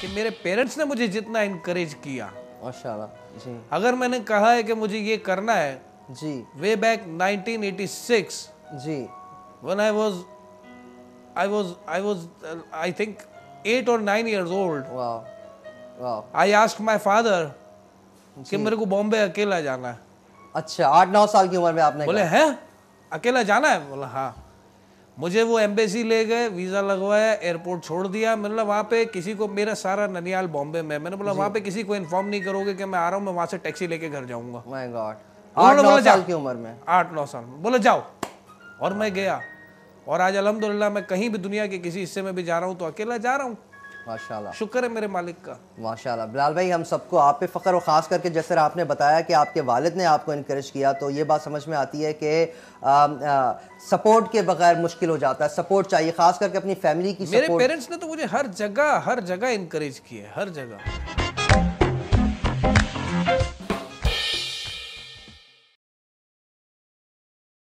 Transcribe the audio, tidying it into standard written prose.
कि मेरे पेरेंट्स ने मुझे जितना इनकरेज किया, माशाल्लाह जी, अगर मैंने कहा है कि मुझे ये करना है जी वे बैक 1986 जी, when I think 8 or 9 years old, वाह वाह, I asked my father कि मेरे को बॉम्बे अकेला जाना है। अच्छा 8-9 साल की उम्र में आपने बोले कहा? हैं अकेला जाना है? बोला हाँ। मुझे वो एम्बेसी ले गए, वीज़ा लगवाया, एयरपोर्ट छोड़ दिया। मतलब वहाँ पे किसी को, मेरा सारा ननियाल बॉम्बे में, मैंने बोला वहाँ पे किसी को इन्फॉर्म नहीं करोगे कि मैं आ रहा हूँ, मैं वहाँ से टैक्सी लेके घर जाऊँगा। माय गॉड, उन्होंने बोला 8-9 साल की उम्र में? 8-9 साल में। बोले जाओ, और मैं गया। और आज अल्हम्दुलिल्लाह मैं कहीं भी दुनिया के किसी हिस्से में भी जा रहा हूँ तो अकेला जा रहा हूँ। माशाल्लाह, शुक्र है मेरे मालिक का। माशाल्लाह। बिलाल भाई, हम सबको आप पे फ़ख्र, और ख़ास करके जिस तरह आपने बताया कि आपके वालिद ने आपको इनकरेज किया, तो ये बात समझ में आती है कि सपोर्ट के बगैर मुश्किल हो जाता है। सपोर्ट चाहिए, ख़ास करके अपनी फैमिली की मेरे सपोर्ट। पेरेंट्स ने तो मुझे हर जगह इनकरेज किया है, हर जगह।